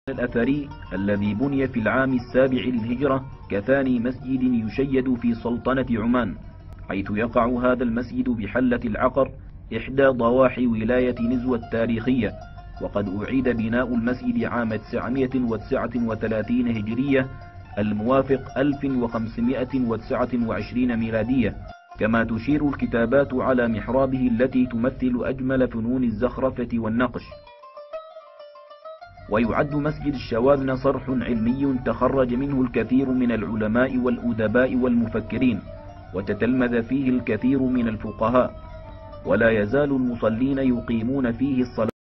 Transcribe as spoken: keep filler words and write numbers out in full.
الأثري الذي بني في العام السابع للهجرة كثاني مسجد يشيد في سلطنة عمان، حيث يقع هذا المسجد بحلة العقر إحدى ضواحي ولاية نزوة التاريخية. وقد أعيد بناء المسجد عام تسعمائة وتسعة وثلاثين هجرية الموافق ألف وخمسمائة وتسعة وعشرين ميلادية، كما تشير الكتابات على محرابه التي تمثل أجمل فنون الزخرفة والنقش. ويعد مسجد الشواذن صرح علمي تخرج منه الكثير من العلماء والأدباء والمفكرين، وتتلمذ فيه الكثير من الفقهاء، ولا يزال المصلين يقيمون فيه الصلاة